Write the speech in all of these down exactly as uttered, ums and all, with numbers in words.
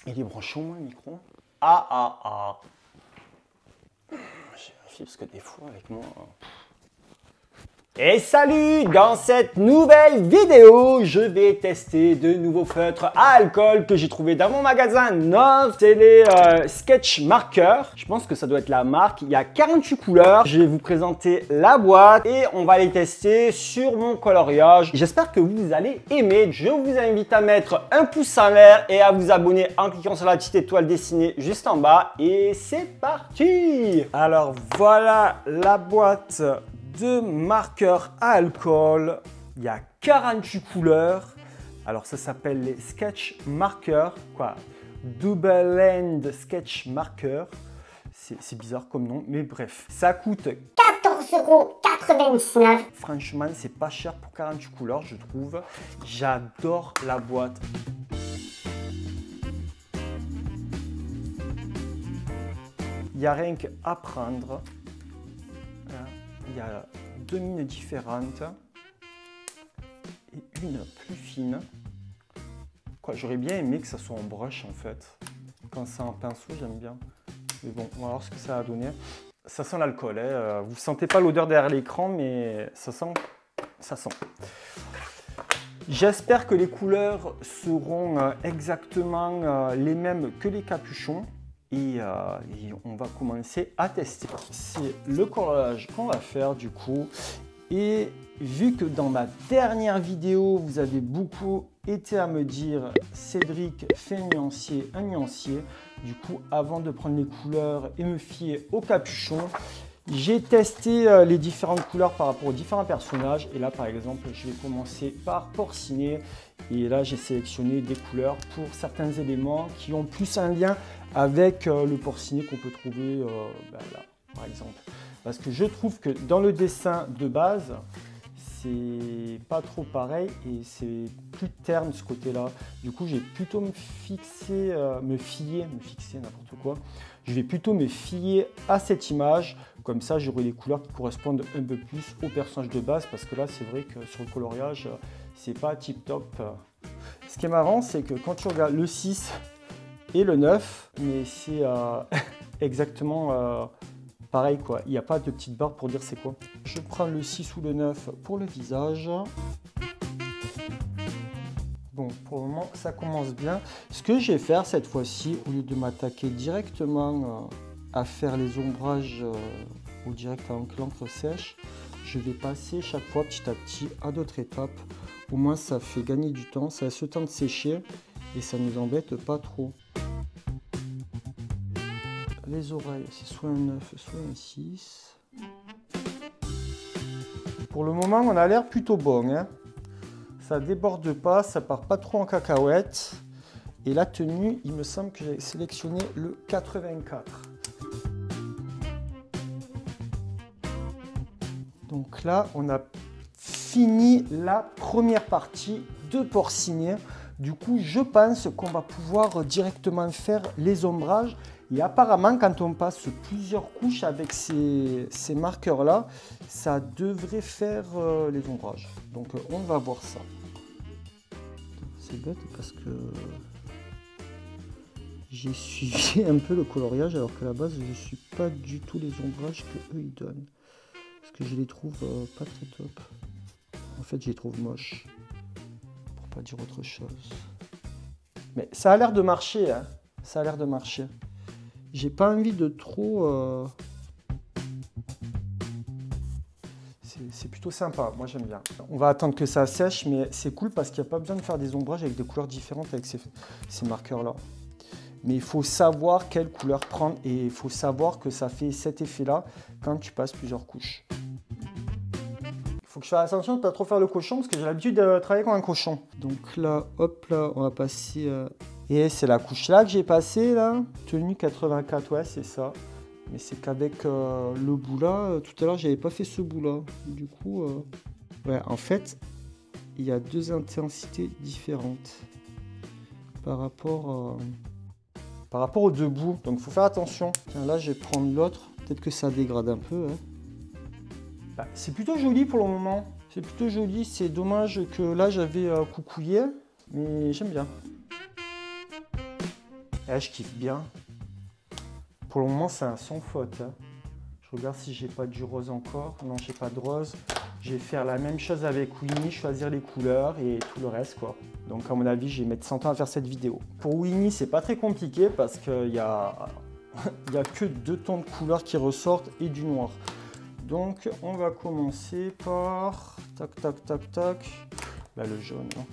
Il est branché au moins le micro? Ah ah ah. J'ai vérifié parce que des fois avec moi... Et salut! Dans cette nouvelle vidéo, je vais tester de nouveaux feutres à alcool que j'ai trouvé dans mon magasin Nov. C'est les euh, Sketch Marker. Je pense que ça doit être la marque. Il y a quarante-huit couleurs. Je vais vous présenter la boîte et on va les tester sur mon coloriage. J'espère que vous allez aimer. Je vous invite à mettre un pouce en l'air et à vous abonner en cliquant sur la petite étoile dessinée juste en bas. Et c'est parti! Alors voilà la boîte de marqueurs à alcool. Il y a quarante-huit couleurs. Alors ça s'appelle les Sketch Marker, quoi, Double End Sketch Marker. C'est bizarre comme nom, mais bref. Ça coûte quatorze euros quatre-vingt-dix-neuf. Franchement, c'est pas cher pour quarante-huit couleurs, je trouve. J'adore la boîte. Il n'y a rien qu'à prendre. Il y a deux mines différentes et une plus fine. J'aurais bien aimé que ça soit en brush en fait. Quand c'est en pinceau, j'aime bien. Mais bon, on va voir ce que ça a donné. Ça sent l'alcool. Hein. Vous ne sentez pas l'odeur derrière l'écran, mais ça sent. Ça sent. J'espère que les couleurs seront exactement les mêmes que les capuchons. Et, euh, et on va commencer à tester. C'est le coloriage qu'on va faire du coup. Et vu que dans ma dernière vidéo, vous avez beaucoup été à me dire Cédric, fais un nuancier, un nuancier. Du coup, avant de prendre les couleurs et me fier au capuchon, j'ai testé euh, les différentes couleurs par rapport aux différents personnages. Et là, par exemple, je vais commencer par Porcinet. Et là, j'ai sélectionné des couleurs pour certains éléments qui ont plus un lien avec euh, le Porcinet qu'on peut trouver euh, ben là, par exemple. Parce que je trouve que dans le dessin de base, c'est pas trop pareil et c'est plus terne ce côté-là. Du coup, j'ai plutôt me fixer, euh, me fier, me fixer n'importe quoi. Je vais plutôt me fier à cette image. Comme ça, j'aurai les couleurs qui correspondent un peu plus au personnage de base. Parce que là, c'est vrai que sur le coloriage, c'est pas tip top. Ce qui est marrant, c'est que quand tu regardes le six et le neuf, mais c'est euh, exactement euh, pareil quoi. Il n'y a pas de petite barre pour dire c'est quoi. Je prends le six ou le neuf pour le visage. Bon, pour le moment, ça commence bien. Ce que je vais faire cette fois-ci, au lieu de m'attaquer directement euh, à faire les ombrages euh, ou direct avec l'encre sèche, je vais passer chaque fois petit à petit à d'autres étapes. Au moins, ça fait gagner du temps, ça laisse le temps de sécher et ça ne nous embête pas trop. Les oreilles, c'est soit un neuf, soit un six. Pour le moment, on a l'air plutôt bon. Hein. Ça déborde pas, ça part pas trop en cacahuète. Et la tenue, il me semble que j'ai sélectionné le quatre-vingt-quatre. Donc là, on a fini la première partie de Porcinet. Du coup, je pense qu'on va pouvoir directement faire les ombrages. Et apparemment, quand on passe plusieurs couches avec ces, ces marqueurs-là, ça devrait faire euh, les ombrages. Donc, euh, on va voir ça. C'est bête parce que j'ai suivi un peu le coloriage, alors qu'à la base, je ne suis pas du tout les ombrages qu'eux ils donnent. Parce que je les trouve euh, pas très top. En fait, je les trouve moches. Pour pas dire autre chose. Mais ça a l'air de marcher, hein. Ça a l'air de marcher. J'ai pas envie de trop... Euh... C'est plutôt sympa, moi j'aime bien. On va attendre que ça sèche, mais c'est cool parce qu'il n'y a pas besoin de faire des ombrages avec des couleurs différentes avec ces, ces marqueurs-là. Mais il faut savoir quelle couleur prendre et il faut savoir que ça fait cet effet-là quand tu passes plusieurs couches. Il faut que je fasse attention de ne pas trop faire le cochon parce que j'ai l'habitude de travailler comme un cochon. Donc là, hop là, on va passer... Euh... Et c'est la couche là que j'ai passée là, tenue quatre-vingt-quatre, ouais c'est ça. Mais c'est qu'avec euh, le bout là, euh, tout à l'heure j'avais pas fait ce bout là. Du coup, euh... ouais en fait, il y a deux intensités différentes par rapport, euh... par rapport aux deux bouts. Donc il faut faire attention. Tiens, là je vais prendre l'autre, peut-être que ça dégrade un peu. Hein. Bah, c'est plutôt joli pour le moment. C'est plutôt joli, c'est dommage que là j'avais euh, coucouillé, mais j'aime bien. Et je kiffe bien. Pour le moment, c'est un sans faute. Hein. Je regarde si j'ai pas du rose encore. Non, j'ai pas de rose. Je vais faire la même chose avec Winnie, choisir les couleurs et tout le reste, quoi. Donc, à mon avis, je vais mettre cent ans à faire cette vidéo. Pour Winnie, c'est pas très compliqué parce qu'il y a, y a que deux tons de couleurs qui ressortent et du noir. Donc, on va commencer par... Tac, tac, tac, tac. Là, le jaune. Hein.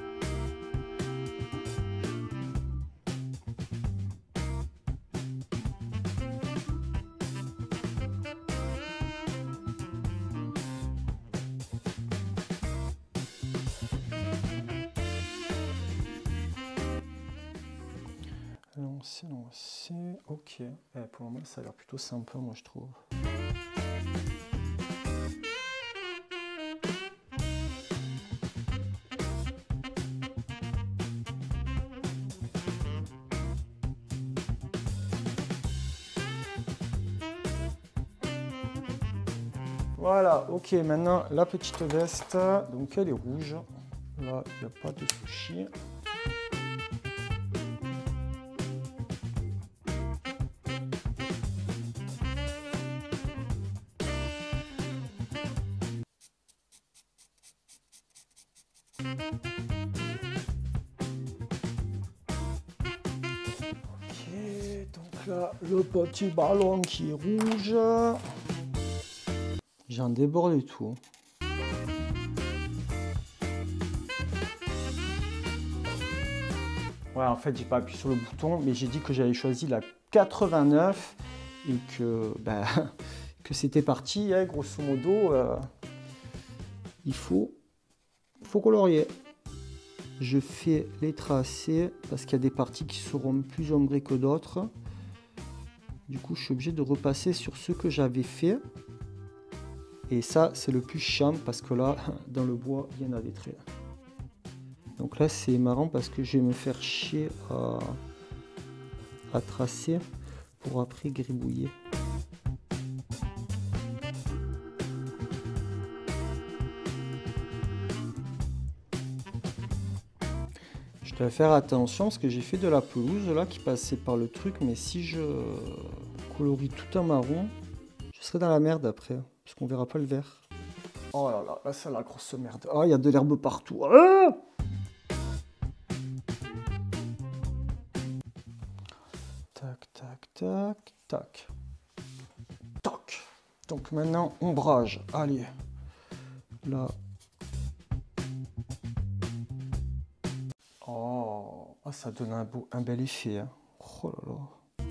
Lancer, lancer, ok. Eh, pour le moment, ça a l'air plutôt sympa, moi, je trouve. Voilà, ok, maintenant la petite veste, donc elle est rouge. Là, il n'y a pas de souci. Ok, donc là, le petit ballon qui est rouge. J'en déborde et tout. Ouais, en fait, j'ai pas appuyé sur le bouton, mais j'ai dit que j'avais choisi la quatre-vingt-neuf et que, bah, que c'était parti, hein, grosso modo. Euh, il faut, faut colorier. Je fais les tracés parce qu'il y a des parties qui seront plus ombrées que d'autres. Du coup, je suis obligé de repasser sur ce que j'avais fait. Et ça, c'est le plus chiant parce que là, dans le bois, il y en a des traits. Donc là, c'est marrant parce que je vais me faire chier à, à tracer pour après gribouiller. Je dois faire attention parce que j'ai fait de la pelouse là qui passait par le truc, mais si je colorie tout en marron, je serai dans la merde après. Parce qu'on verra pas le vert. Oh là là, là c'est la grosse merde. Ah, il y a de l'herbe partout. Ah, tac, tac, tac, tac. Tac. Donc maintenant, ombrage. Allez. Là. Oh, ah, ça donne un, beau, un bel effet. Hein. Oh là là.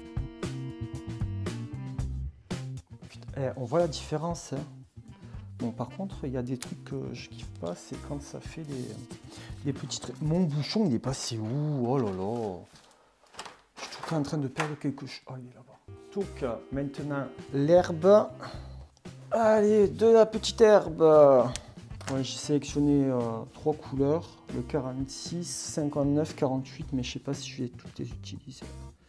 Eh, on voit la différence. Hein. Bon, par contre, il y a des trucs que je kiffe pas, c'est quand ça fait des, des petits traits. Mon bouchon, il est passé où? Oh là là. Je suis tout le temps en train de perdre quelque chose. Oh, il est là-bas. Donc, maintenant, l'herbe. Allez, de la petite herbe. Ouais, j'ai sélectionné euh, trois couleurs. Le quarante-six, cinquante-neuf, quarante-huit, mais je sais pas si je vais toutes les utiliser.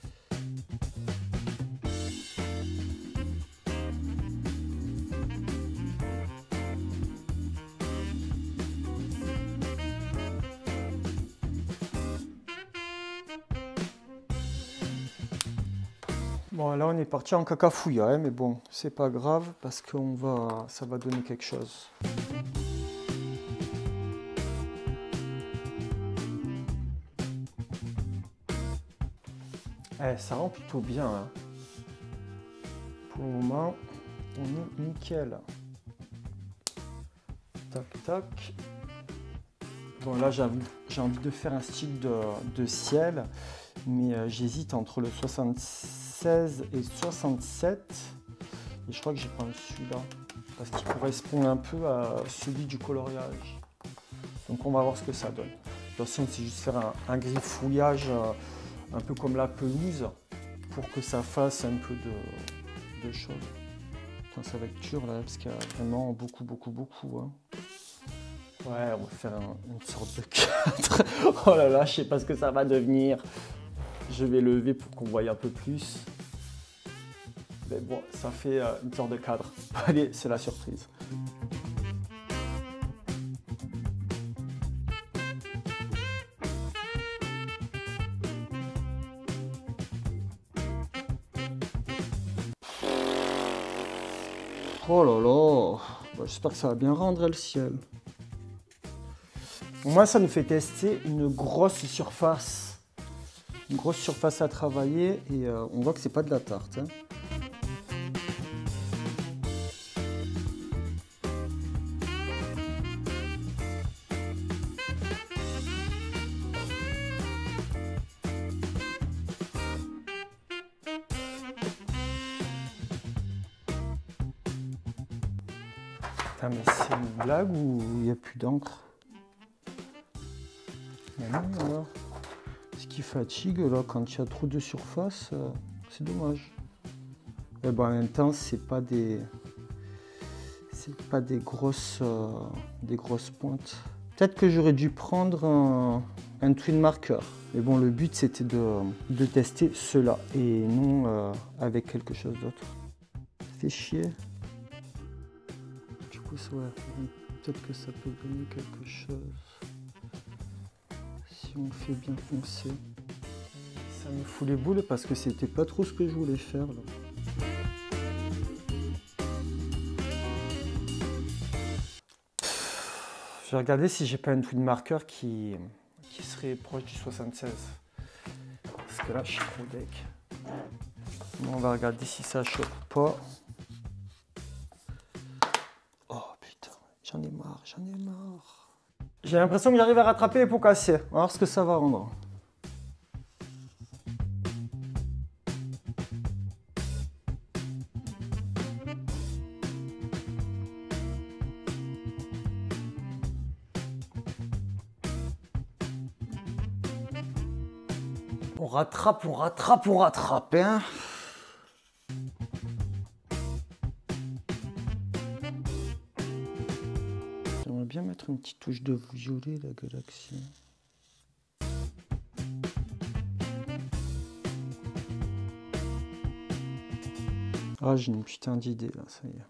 Bon, là on est parti en cacafouilla, hein, mais bon, c'est pas grave parce que on va, ça va donner quelque chose. Eh, ça rend plutôt bien. Hein. Pour le moment, on est nickel. Tac, tac. Bon, là j'ai envie de faire un style de, de ciel, mais euh, j'hésite entre le soixante-seize et soixante-sept. Et je crois que j'ai pris celui-là, parce qu'il correspond un peu à celui du coloriage. Donc on va voir ce que ça donne. De toute façon, c'est juste faire un, un griffouillage euh, un peu comme la pelouse, pour que ça fasse un peu de, de choses. Putain, ça va être dur là, parce qu'il y a vraiment beaucoup, beaucoup, beaucoup. Hein. Ouais, on va faire un, une sorte de quatre. Oh là là, je sais pas ce que ça va devenir. Je vais lever pour qu'on voie un peu plus. Mais bon, ça fait euh, une sorte de cadre. Allez, c'est la surprise. Oh là là, bah, j'espère que ça va bien rendre le ciel. Moi, ça nous fait tester une grosse surface. Une grosse surface à travailler et euh, on voit que c'est pas de la tarte. Hein. Putain, mais c'est une blague ou il n'y a plus d'encre? Alors, ce qui fatigue là quand il y a trop de surface, euh, c'est dommage. Et ben, en même temps, c'est pas des, c'est pas des grosses, euh, des grosses pointes. Peut-être que j'aurais dû prendre un, un twin marker. Mais bon, le but c'était de, de tester cela et non euh, avec quelque chose d'autre. Ça fait chier. Du coup, ouais, peut-être que ça peut donner quelque chose. Si on fait bien foncer. Ça me fout les boules parce que c'était pas trop ce que je voulais faire là. Je vais regarder si j'ai pas un twin marker qui, qui serait proche du soixante-seize. Parce que là je suis trop deck. Bon, on va regarder si ça choque pas. Oh putain, j'en ai marre, j'en ai marre. J'ai l'impression que j'arrive à rattraper les pots cassés. On va voir ce que ça va rendre. On rattrape, on rattrape, on rattrape, hein. J'aimerais bien mettre une petite touche de violet, la galaxie. Ah, j'ai une putain d'idée là, ça y est.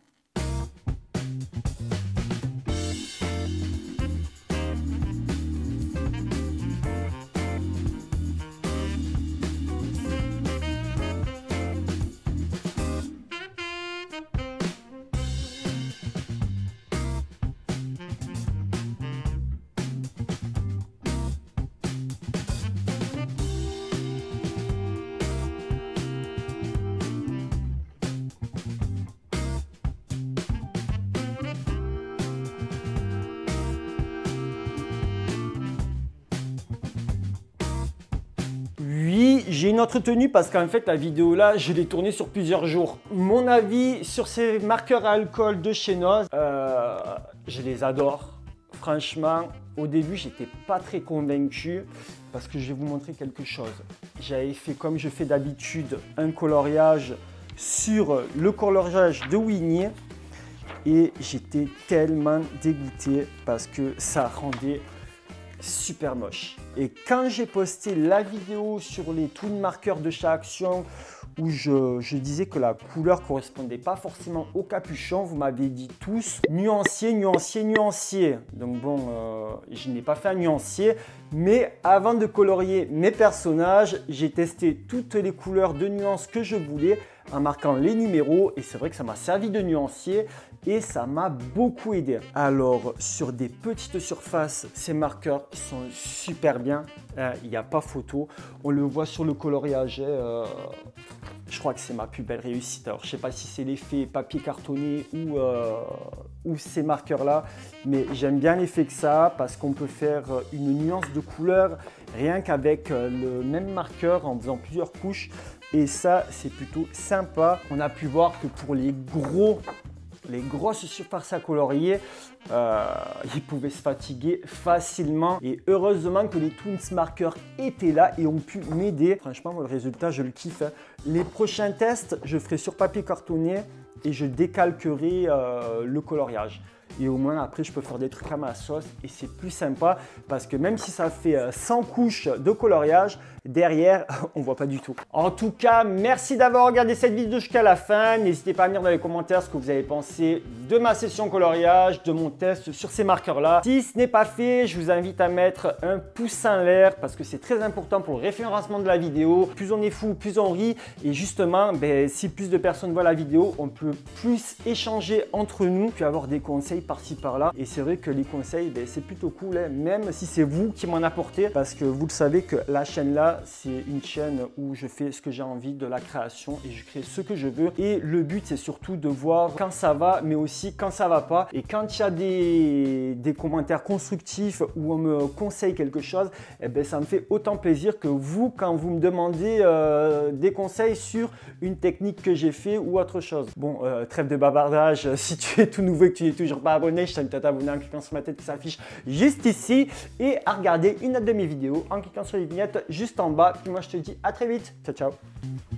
Oui, j'ai une autre tenue parce qu'en fait la vidéo là, je l'ai tournée sur plusieurs jours. Mon avis sur ces marqueurs à alcool de chez Noz, euh, je les adore. Franchement, au début, j'étais pas très convaincu parce que je vais vous montrer quelque chose. J'avais fait comme je fais d'habitude un coloriage sur le coloriage de Winnie et j'étais tellement dégoûté parce que ça rendait super moche. Et quand j'ai posté la vidéo sur les twin marqueurs de chez Action où je, je disais que la couleur correspondait pas forcément au capuchon, vous m'avez dit tous nuancier, nuancier, nuancier. Donc bon, euh, je n'ai pas fait un nuancier, mais avant de colorier mes personnages, j'ai testé toutes les couleurs de nuances que je voulais en marquant les numéros et c'est vrai que ça m'a servi de nuancier et ça m'a beaucoup aidé. Alors sur des petites surfaces, ces marqueurs sont super bien, il n'y a pas photo, on le voit sur le coloriage, euh, je crois que c'est ma plus belle réussite. Alors je ne sais pas si c'est l'effet papier cartonné ou, euh, ou ces marqueurs là, mais j'aime bien l'effet que ça a parce qu'on peut faire une nuance de couleur rien qu'avec le même marqueur en faisant plusieurs couches. Et ça, c'est plutôt sympa. On a pu voir que pour les gros, les grosses surfaces à colorier, euh, ils pouvaient se fatiguer facilement. Et heureusement que les Twins Markers étaient là et ont pu m'aider. Franchement, le résultat, je le kiffe. Les prochains tests, je ferai sur papier cartonné et je décalquerai euh, le coloriage. Et au moins après je peux faire des trucs à ma sauce et c'est plus sympa parce que même si ça fait cent couches de coloriage, derrière, on voit pas du tout. En tout cas, merci d'avoir regardé cette vidéo jusqu'à la fin. N'hésitez pas à me dire dans les commentaires ce que vous avez pensé de ma session coloriage, de mon test sur ces marqueurs-là. Si ce n'est pas fait, je vous invite à mettre un pouce en l'air parce que c'est très important pour le référencement de la vidéo. Plus on est fou, plus on rit. Et justement, ben, si plus de personnes voient la vidéo, on peut plus échanger entre nous, puis avoir des conseils par-ci par-là. Et c'est vrai que les conseils, ben, c'est plutôt cool, hein, même si c'est vous qui m'en apportez, parce que vous le savez que la chaîne là, c'est une chaîne où je fais ce que j'ai envie de la création et je crée ce que je veux. Et le but, c'est surtout de voir quand ça va, mais aussi quand ça va pas. Et quand il y a des, des commentaires constructifs où on me conseille quelque chose, eh ben, ça me fait autant plaisir que vous quand vous me demandez euh, des conseils sur une technique que j'ai fait ou autre chose. Bon, euh, trêve de bavardage, si tu es tout nouveau et que tu n'es toujours pas abonné, je t'invite à t'abonner en cliquant sur ma tête qui s'affiche juste ici et à regarder une autre de mes vidéos en cliquant sur les vignettes juste en bas. Puis moi, je te dis à très vite. Ciao, ciao.